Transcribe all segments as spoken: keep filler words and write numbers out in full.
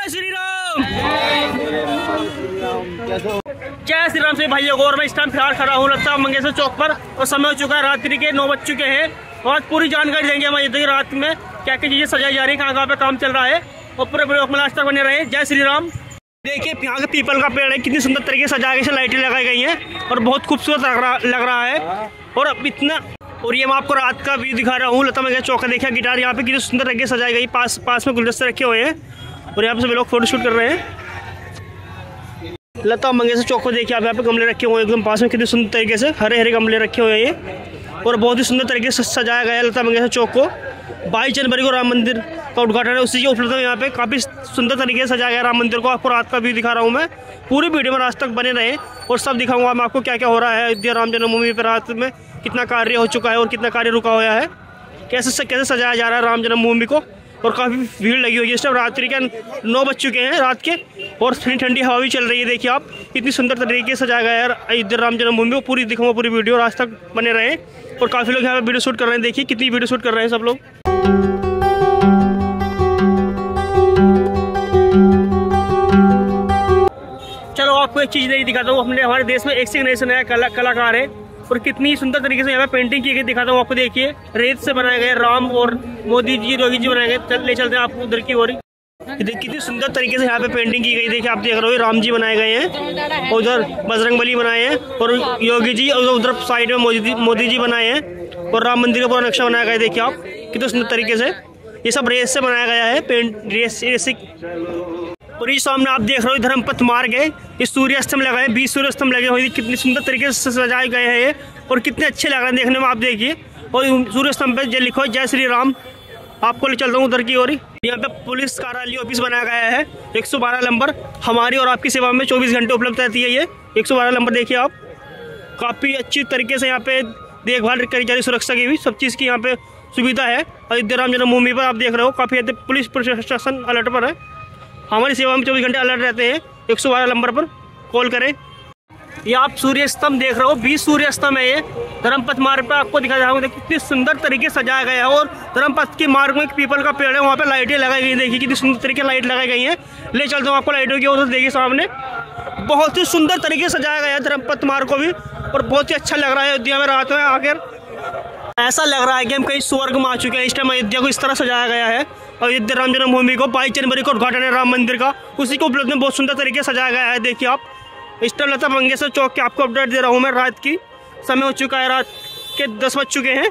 जय श्री राम। जय श्री राम से भाइयों को। और मैं इस टाइम फिलहाल खड़ा हूँ लता मंगेशकर चौक पर और समय हो चुका है रात्रि के नौ बज चुके हैं और आज पूरी जानकारी देंगे हम इधर रात में क्या क्या चीजें सजाई जा रही है, कहाँ कहाँ पे काम चल रहा है और पूरे ब्लॉक में लास्ट तक बने रहे। जय श्री राम। देखिए यहाँ के पीपल का पेड़ है, कितनी सुंदर तरीके से सजा के लाइटें लगाई गई हैं और बहुत खूबसूरत लग रहा लग रहा है। और अब इतना और ये मैं आपको रात का व्यू दिखा रहा हूँ लता मंगेशकर चौक का। देखिए गिटार यहाँ पे कितनी सुंदर तरीके से सजाई गई, पास पास में गुलदस्ते रखे हुए हैं और यहाँ पे सभी लोग फोटोशूट कर रहे हैं। लता मंगेशकर चौक को देखिए आप यहाँ पे गमले रखे हुए हैं एकदम पास में, कितने सुंदर तरीके से हरे हरे गमले रखे हुए हैं ये और बहुत ही सुंदर तरीके से सजाया गया है लता मंगेशकर चौक को। बाईस जनवरी को राम मंदिर का उद्घाटन है, उसी के उपलक्ष्य में यहाँ पे काफ़ी सुंदर तरीके से सजाया गया राम मंदिर को। आपको रात का व्यू दिखा रहा हूँ मैं, पूरी वीडियो में रात तक बने रहे और सब दिखाऊंगा मैं आपको क्या क्या हो रहा है अयोध्या राम जन्मभूमि पर रात में, कितना कार्य हो चुका है और कितना कार्य रुका हुआ है, कैसे कैसे सजाया जा रहा है राम जन्मभूमि को। और काफ़ी भीड़ लगी हुई है, इस टाइम रात्रि के नौ बज चुके हैं रात के और ठंडी ठंडी हवा भी चल रही है। देखिए आप कितनी सुंदर तरीके से सजाया गया है अयोध्या राम जन्मभूमि को। पूरी दिखाऊंगा पूरी वीडियो, रात तक बने रहे और काफ़ी लोग यहाँ पे वीडियो शूट कर रहे हैं। देखिए कितनी वीडियो शूट कर रहे हैं सब लोग। चलो आपको एक चीज़ नहीं दिखाता हूँ, हमने हमारे देश में एक से एक नए से नया कला, कलाकार है और कितनी सुंदर तरीके से यहाँ पे पेंटिंग की गई दिखाता हूँ आपको। देखिए रेत से बनाए गए राम और मोदी जी योगी जी बनाए गए। चल ले चलते हैं आपको उधर की ओर। कितनी सुंदर तरीके से यहाँ पे पेंटिंग की गई। देखिए आप देख रहे हो राम जी बनाए गए हैं और उधर बजरंगबली बनाए हैं और योगी जी और उधर साइड में मोदी मोदी जी बनाए हैं और राम मंदिर का पूरा नक्शा बनाया गया है। देखिए आप कितने सुंदर तरीके से ये सब रेत से बनाया गया है, पेंट रेस रेसिक। और ये सामने आप देख रहे हो धर्मपथ मार्ग है, ये सूर्य स्तंभ लगाए, बीस सूर्य स्तंभ लगे हुए, कितनी सुंदर तरीके से सजाए गए हैं ये और कितने अच्छे लग रहे हैं देखने में। आप देखिए और सूर्य स्तंभ पे जो लिखो है जय श्री राम। आपको ले चलता हूँ उधर की ओर। यहाँ पे पुलिस कार्यालय ऑफिस बनाया गया है, एक सौ बारह नंबर हमारी और आपकी सेवा में चौबीस घंटे उपलब्ध रहती है। ये एक सौ बारह नंबर देखिए आप, काफ़ी अच्छी तरीके से यहाँ पे देखभाल करी जा रही, सुरक्षा की भी सब चीज़ की यहाँ पे सुविधा है। अयोध्या राम जन्मभूमि पर आप देख रहे हो काफ़ी पुलिस प्रशासन अलर्ट पर है, हमारी सेवा में चौबीस घंटे अलर्ट रहते हैं। एक सौ बारह नंबर पर कॉल करें। ये आप सूर्य स्तंभ देख रहे हो, बीस सूर्य स्तंभ है ये धर्मपथ मार्ग पर। आपको दिखा रहा हूँ कितनी सुंदर तरीके से सजाया गया है और धर्मपथ के मार्ग में एक पीपल का पेड़ है, वहाँ पे लाइटें लगाई गई। देखिए कितनी सुंदर तरीके लाइट लगाई गई हैं। ले चलता हूँ आपको लाइटों की ओर। देखिए सामने बहुत ही सुंदर तरीके से सजाया गया है धर्मपथ मार्ग को भी और बहुत ही अच्छा लग रहा है अयोध्या में रात में आकर। ऐसा लग रहा है कि हम कहीं स्वर्ग में आ चुके हैं। इस टाइम अयोध्या को इस तरह सजाया गया है। अयोध्या राम जन्मभूमि को बाईस जनवरी को उद्घाटन है राम मंदिर का, उसी को उपलब्ध में बहुत सुंदर तरीके से सजाया गया है। देखिए आप इस टाइम लता मंगेशकर चौक के आपको अपडेट दे रहा हूँ मैं रात की। समय हो चुका है रात के दस बज चुके हैं।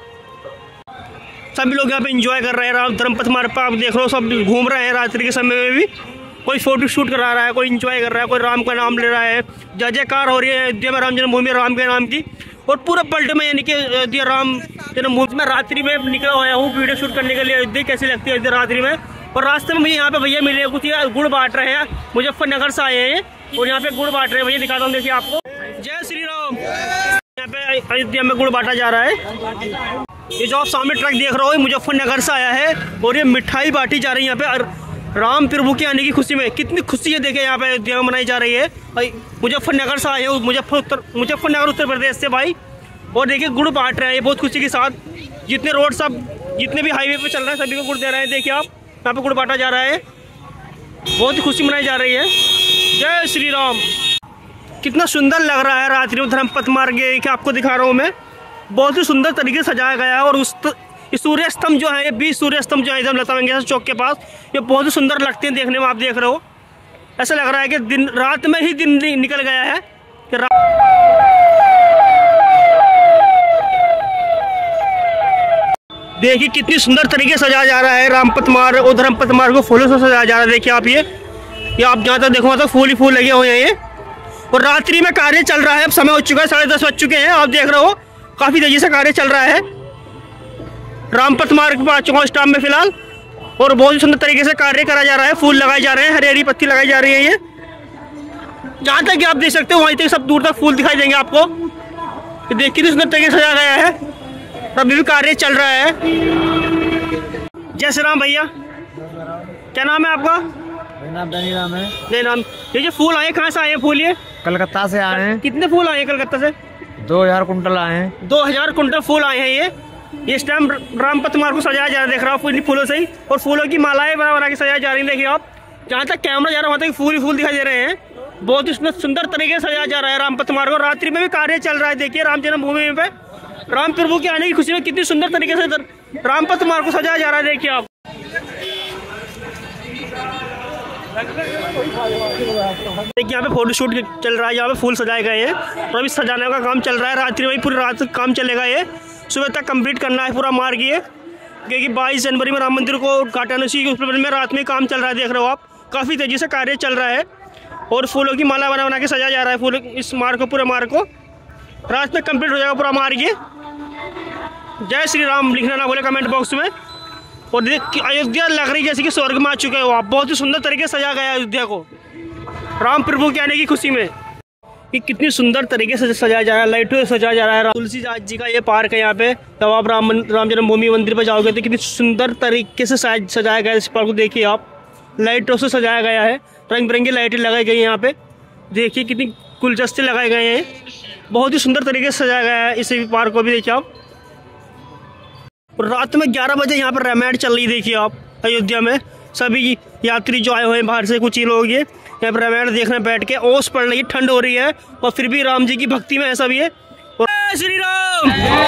सभी लोग यहाँ पे एंजॉय कर रहे हैं राम धर्मपथ मार्ग पर। आप देख रहे हो सब घूम रहे हैं रात्रि के समय में भी, कोई फोटो शूट करा रहा है, कोई एंजॉय कर रहा है, कोई राम का नाम ले रहा है। जय जयकार हो रही है अयोध्या में राम जन्मभूमि राम के नाम की और पूरा पलट में यानी कि अयोध्या राम जन्मभूमि में रात्रि में निकला हुआ हूँ वीडियो शूट करने के लिए। अयोध्या कैसी लगती है अयोध्या रात्रि में। और रास्ते में मुझे यहाँ पे भैया मिले, कुछ गुड़ बांट रहे हैं, मुजफ्फरनगर से आए हैं और यहाँ पे गुड़ बांट रहे हैं। भैया दिखाता हूँ देखिए आपको। जय श्री राम। यहाँ पे अयोध्या में गुड़ बांटा जा रहा है। ये जो आप सामने ट्रक देख रहे हो मुजफ्फरनगर से आया है और ये मिठाई बांटी जा रही है यहाँ पे राम प्रभु के आने की खुशी में। कितनी खुशी है देखिए यहाँ पे अयोध्या में मनाई जा रही है। मुजफ्फरनगर से आए हैं, मुजफ्फर उत्तर मुजफ्फरनगर उत्तर प्रदेश से भाई। और देखिए गुड़ बांट रहे हैं ये बहुत खुशी के साथ। जितने रोड सब जितने भी हाईवे पे चल रहे हैं सभी को गुड़ दे रहे हैं। देखिए आप यहाँ पे गुड़ बांटा जा रहा है, बहुत ही खुशी मनाई जा रही है। जय श्री राम। कितना सुंदर लग रहा है रात्रि में धर्मपथ मार्ग के आपको दिखा रहा हूँ मैं, बहुत ही सुंदर तरीके से सजाया गया है। और उस सूर्य स्तंभ जो है ये बीस सूर्य स्तंभ जो है इधर लता मंगेशकर चौक के पास, ये बहुत ही सुंदर लगते हैं देखने में। आप देख रहे हो ऐसा लग रहा है कि दिन रात में ही दिन निकल गया है कि रा... देखिए कितनी सुंदर तरीके से सजाया जा रहा है रामपथ मार्ग और धर्मपथ मार्ग को फूलों से सजाया जा रहा है। देखिए आप ये ये आप जहाँ तक देखो तो फूल ही फूल लगे हुए हैं ये और रात्रि में कार्य चल रहा है। अब समय हो चुका है, साढ़े दस बज चुके हैं। आप देख रहे हो काफी तेजी से कार्य चल रहा है रामपथ मार्ग पर चौक स्टाफ में फिलहाल और बहुत ही सुंदर तरीके से कार्य करा जा रहा है। फूल लगाए जा रहे हैं, हरी हरी पत्ती लगाई जा रही है। ये जहाँ तक कि आप देख सकते हो वहीं तक सब दूर तक फूल दिखाई देंगे आपको। देखिए कितनी सुंदर तरीके से सजाया गया है, अभी भी कार्य चल रहा है। जय श्री राम। भैया क्या नाम है आपका? नाम राम है। जय राम। ये जो फूल आए कहाँ से आए हैं फूल? ये कलकत्ता से आए हैं। कितने फूल आए हैं कलकत्ता से? दो हजार कुंटल आए हैं। दो हजार कुंटल फूल आए हैं। ये इस टाइम रामपथ मार्ग को सजाया जा रहा है, देख रहा हूँ फूलों से ही और फूलों की मालाएं बना बना के सजाई जा रही है। देखिए आप जहाँ तक कैमरा जा रहा है वहाँ तक फूल ही फूल दिखाई दे रहे हैं। बहुत ही सुंदर तरीके से सजाया जा रहा है रामपथ मार्ग को। रात्रि में भी कार्य चल रहा है। देखिए राम जन्मभूमि पे राम प्रभु के आने की खुशी में कितनी सुंदर तरीके से रामपथ मार्ग को सजाया जा रहा है। देखिए आप देखिए यहाँ पे फोटो शूट चल रहा है। यहाँ पे फूल सजाए गए हैं तो अभी सजाने का काम चल रहा है। रात्रि में पूरी रात काम चलेगा। ये सुबह तक कंप्लीट करना है पूरा मार्ग ये, क्योंकि बाईस जनवरी में राम मंदिर को उद्घाटन उसी के उपलक्ष्य में रात में काम चल रहा है। देख रहे हो आप काफ़ी तेज़ी से कार्य चल रहा है और फूलों की माला बना बना के सजाया जा रहा है। फूल इस मार्ग को पूरे मार्ग को रात में कंप्लीट हो जाएगा पूरा मार्ग ये। जय श्री राम लिखना ना बोले कमेंट बॉक्स में। और देख अयोध्या लग रही जैसे कि स्वर्ग में आ चुके हो आप। बहुत ही सुंदर तरीके से सजाया गया अयोध्या को राम प्रभु के आने की खुशी में। कि कितनी सुंदर तरीके से सजाया जा रहा है, लाइटों से सजाया जा रहा है। तुलसीदास जी का ये पार्क है यहाँ पे। जब आप राम राम जन्मभूमि मंदिर पर जाओगे तो कितनी सुंदर तरीके से सजाया गया है इस पार्क को। देखिए आप लाइटों से सजाया गया है, रंग बिरंगी लाइटें लगाई गई हैं यहाँ पे। देखिए कितनी गुलदस्ते लगाए गए हैं। बहुत ही सुंदर तरीके से सजाया गया है इस पार्क को भी। देखिए आप रात में ग्यारह बजे यहाँ पर रामायण चल रही। देखिए आप अयोध्या में सभी यात्री जो आए हुए हैं बाहर से, कुछ ही लोग ये यहाँ पर रामायण देखने बैठ के। ओस पड़ रही है, ठंड हो रही है और फिर भी राम जी की भक्ति में ऐसा भी है। और श्री राम।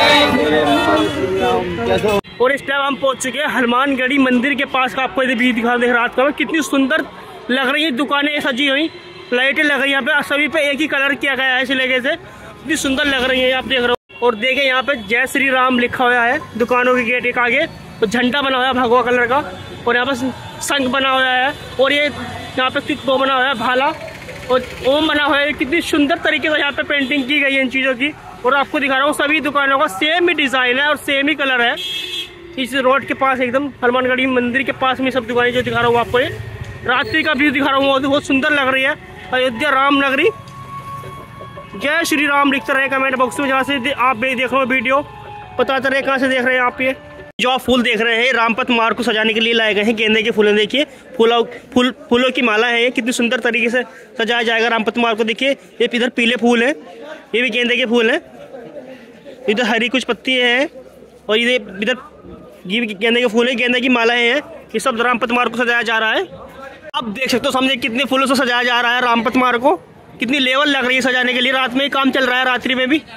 और इस टाइम हम पहुंच चुके हैं हनुमानगढ़ी मंदिर के पास का। आपको भी दिखा दे रात का कितनी सुंदर लग रही है। दुकानें सजी हुई, लाइटें लग रही है यहाँ पे। सभी पे एक ही कलर किया गया है इस लेके से, कितनी सुंदर लग रही है आप देख रहे हो। और देखें यहाँ पे जय श्री राम लिखा हुआ है दुकानों के गेट के आगे। तो झंडा बना हुआ है भगवा कलर का और यहाँ पर शंख बना हुआ है और ये यहाँ पे वो बना हुआ है भाला और ओम बना हुआ है। कितनी सुंदर तरीके से यहाँ पे पेंटिंग की गई है इन चीज़ों की। और आपको दिखा रहा हूँ सभी दुकानों का सेम ही डिज़ाइन है और सेम ही कलर है। इस रोड के पास एकदम हनुमानगढ़ी मंदिर के पास में सब दुकानें जो दिखा रहा हूँ आपको। ये रात्रि का व्यू दिखा रहा हूँ, बहुत सुंदर लग रही है अयोध्या राम नगरी। जय श्री राम लिखते रहे कमेंट बॉक्स में। जहाँ से आप देख रहे हो वीडियो बताते रहे कहाँ से देख रहे हैं आप। ये जो आप फूल देख रहे हैं रामपथ मार्ग को सजाने के लिए लाए गए हैं गेंदे के फूल। देखिए फूलों फूल फूलों की माला है। कितनी सुंदर तरीके से सजाया जाएगा रामपथ मार्ग को। देखिए ये इधर पीले फूल है, ये भी गेंदे के फूल हैं। इधर हरी कुछ पत्ती हैं और ये इधर ये भी गेंदे के फूल है, गेंदे की मालाएं हैं। ये सब रामपथ मार्ग को सजाया जा रहा है। आप देख सकते हो सामने कितने फूलों से सजाया जा रहा है रामपथ मार्ग को। कितनी लेवल लग रही है सजाने के लिए। रात में ही काम चल रहा है, रात्रि में भी।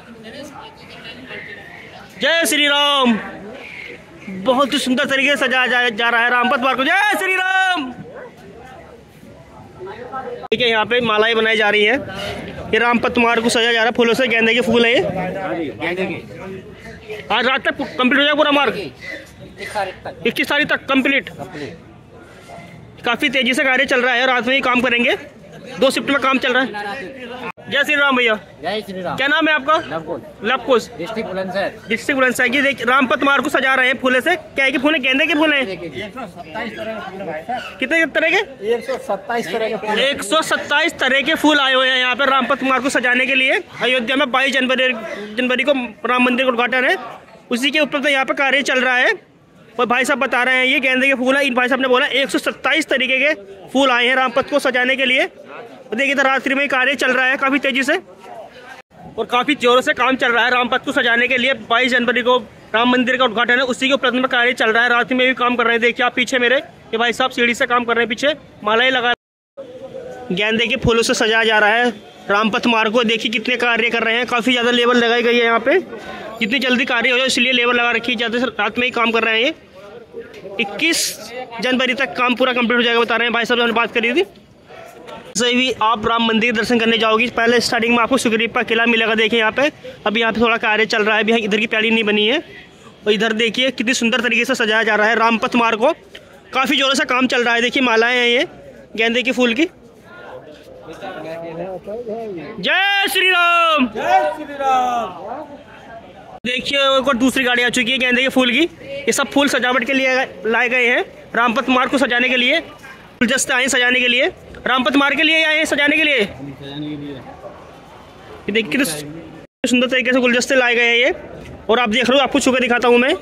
जय श्री राम। बहुत ही सुंदर तरीके से सजाया जा, जा रहा है रामपथ मार्ग को। जय श्री राम। देखिए यहाँ पे मालाएं बनाई जा रही है। ये रामपथ मार्ग को सजाया जा रहा है फूलों से। गेंदे के फूल है ये। आज रात तक कंप्लीट हो जाएगा पूरा मार्ग। इक्कीस तारीख तक कंप्लीट। काफी तेजी से कार्य चल रहा है। रात में ही काम करेंगे। दो शिफ्ट में काम चल रहा है। जय श्री राम भैया। जय श्री राम। क्या नाम है आपका? लवकुश। डिस्ट्रिक्ट बुलंदशहर। डिस्ट्रिक्ट बुलंदशहर की देख रामपथ मार्ग को सजा रहे हैं फूले से। क्या के फूल है? गेंदे के फूल हैं। कितने तरह के? एक सौ सत्ताईस तरह के एक सौ सत्ताईस तरह के फूल आए हुए हैं यहाँ पर रामपथ मार्ग को सजाने के लिए। अयोध्या में बाईस जनवरी जनवरी को राम मंदिर का उद्घाटन है, उसी के ऊपर तो यहाँ पे कार्य चल रहा है। और भाई साहब बता रहे हैं ये गेंदे के फूल है। इन भाई साहब ने बोला एक सौ सत्ताईस तरीके के फूल आए हैं रामपथ को सजाने के लिए। तो देखिए तो रात्रि में कार्य चल रहा है काफी तेजी से और काफी जोरों से काम चल रहा है रामपथ को सजाने के लिए। बाईस जनवरी को राम मंदिर का उद्घाटन है, उसी के उपलक्ष्य में कार्य चल रहा है। रात्रि में भी काम कर रहे हैं। देखिए आप पीछे मेरे ये भाई साहब सीढ़ी से काम कर रहे हैं, पीछे मालाएं लगा गेंदे के फूलों से सजाया जा रहा है रामपथ मार्ग को। देखिए कितने कार्य कर रहे हैं। काफी ज्यादा लेबर लगाई गई है यहाँ पे। जितनी जल्दी कार्य हो जाए इसलिए लेबर लगा रखी है। ज्यादा रात में ही काम कर रहे हैं। ये इक्कीस जनवरी तक काम पूरा कंप्लीट हो जाएगा बता रहे हैं भाई साहब। हमने बात करी थी। से भी आप राम मंदिर दर्शन करने जाओगी, पहले स्टार्टिंग में आपको सुग्रीव का किला मिलेगा। देखिए यहाँ पे अभी यहाँ पे थोड़ा कार्य चल रहा है। अभी इधर की पैड़ी नहीं बनी है। और इधर देखिए कितनी सुंदर तरीके से सजाया जा रहा है रामपथ मार्ग को। काफ़ी जोरों से काम चल रहा है। देखिए मालाएं हैं ये गेंदे के फूल की। जय श्री राम। जय श्री राम। देखिए और दूसरी गाड़ी आ चुकी है गेंदे के फूल की। ये सब फूल सजावट के लिए लाए गए हैं रामपथ मार्ग को सजाने के लिए। गुलदस्ते आए सजाने के लिए रामपथ मार्ग के लिए आए हैं सजाने के लिए। देखिए कितने सुंदर तरीके से गुलदस्ते लाए गए हैं ये। और आप देख रहे हो, आपको छू के दिखाता हूँ मैं।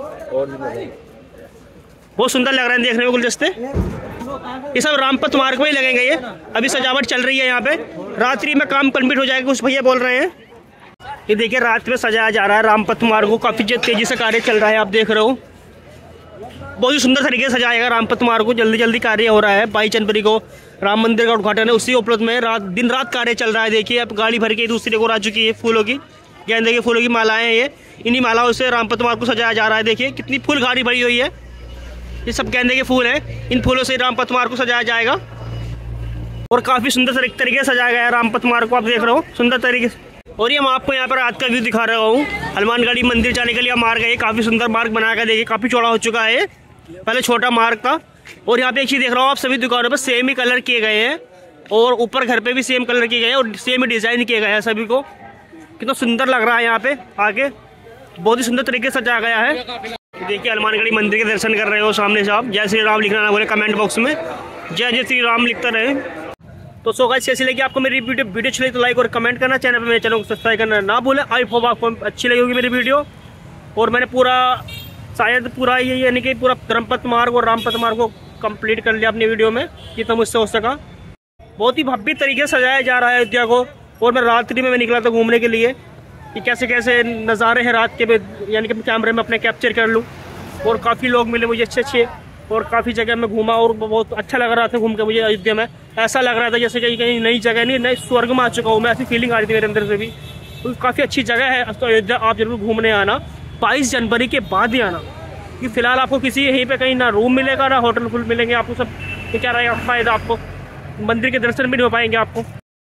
बहुत सुंदर लग रहा है देखने में गुलदस्ते। ये सब रामपथ मार्ग में ही लगेंगे। ये अभी सजावट चल रही है यहाँ पे। रात्रि में काम कंप्लीट हो जाएगा कुछ भैया बोल रहे हैं। ये देखिए रात में सजाया जा रहा है रामपथ मार्ग को। काफी तेजी से कार्य चल रहा है, आप देख रहे हो। बहुत ही सुंदर तरीके से सजाएगा रामपथ मार्ग को। जल्दी जल्दी कार्य हो रहा है। बाईस जनवरी को राम मंदिर का उद्घाटन है, उसी उपलक्ष्य में रात दिन रात कार्य चल रहा है। देखिए अब गाड़ी भर के दूसरी ओर आ चुकी है फूलों की, गेंदे के फूलों की मालाएं हैं ये। इन्हीं मालाओं से रामपथ मार्ग को सजाया जा रहा है। देखिए कितनी फूल गाड़ी भरी हुई है, ये सब गेंदे के फूल हैं। इन फूलों से रामपथ मार्ग को सजाया जाएगा और काफ़ी सुंदर तरीके से सजाया गया है रामपथ मार्ग को। आप देख रहे हो सुंदर तरीके से। और ये मैं आपको यहाँ पर रात का व्यू दिखा रहा हूँ। हनुमानगढ़ी मंदिर जाने के लिए मार्ग है, काफ़ी सुंदर मार्ग बनाया गया। देखिए काफ़ी चौड़ा हो चुका है, पहले छोटा मार्ग था। और यहाँ पे एक चीज़ देख रहा हूँ, आप सभी दुकानों पर सेम ही कलर किए गए हैं और ऊपर घर पे भी सेम कलर किए गए हैं और सेम ही डिज़ाइन किए गए हैं सभी को। कितना सुंदर लग रहा है यहाँ पे आके, बहुत ही सुंदर तरीके से सजाया गया है। देखिए हनुमानगढ़ी मंदिर के दर्शन कर रहे हो सामने से आप। जय श्री राम लिखना ना बोले कमेंट बॉक्स में, जय जय श्री राम लिखता रहे। तो सो गाइस कैसी लगी आपको मेरी वीडियो वीडियो अच्छी लगी तो लाइक और कमेंट करना, चैनल पे मेरे चैनल को सब्सक्राइब करना ना भूलें। आई होप आपको अच्छी लगी होगी मेरी वीडियो। और मैंने पूरा शायद पूरा ये यानी कि पूरा धर्मपथ मार्ग और रामपथ मार्ग को कंप्लीट कर लिया अपनी वीडियो में, जितना मुझसे हो सका। बहुत ही भव्य तरीके से सजाया जा रहा है अयोध्या को। और मैं रात्रि में मैं निकला था घूमने के लिए कि कैसे कैसे नज़ारे हैं रात के, यानी कि कैमरे में अपने कैप्चर कर लूँ। और काफ़ी लोग मिले मुझे अच्छे अच्छे, और काफ़ी जगह मैं घूमा और बहुत अच्छा लग रहा था घूम के। मुझे अयोध्या में ऐसा लग रहा था जैसे कहीं कहीं नई जगह नहीं, नई स्वर्ग में आ चुका हूँ मैं, ऐसी फीलिंग आ रही थी मेरे अंदर से भी। तो काफ़ी अच्छी जगह है तो अयोध्या आप जरूर घूमने आना, बाईस जनवरी के बाद ही आना। कि फिलहाल आपको किसी यहीं पे कहीं ना रूम मिलेगा ना होटल फुल मिलेंगे आपको, सब तो क्या रहेगा फ़ायदा, आपको मंदिर के दर्शन भी नहीं हो पाएंगे आपको।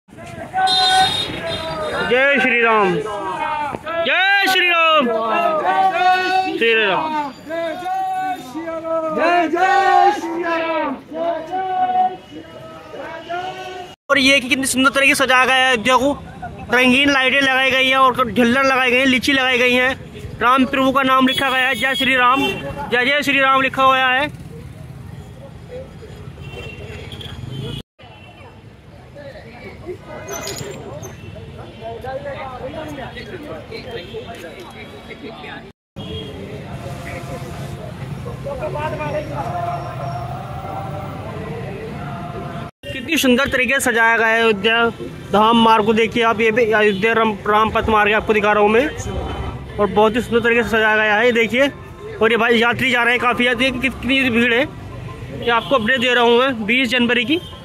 जय श्री राम, जय श्री राम, श्री राम, जय जय श्री राम। और ये कि कितनी सुंदर तरीके से सजाया गया है अयोध्या को। रंगीन लाइटें लगाई गई हैं और झल्लर लगाई गई हैं, लीची लगाई गई हैं। राम प्रभु का नाम लिखा गया है, जय श्री राम, जय जय श्री राम लिखा हुआ है। कितनी सुंदर तरीके से सजाया गया है अयोध्या धाम मार्ग को। देखिए आप, ये भी अयोध्या रामपथ मार्ग आपको दिखा रहा हूँ मैं, और बहुत ही सुंदर तरीके से सजाया गया है। देखिए और ये भाई यात्री जा रहे हैं काफ़ी, कितनी भीड़ है। ये आपको अपडेट दे रहा हूँ मैं बीस जनवरी की।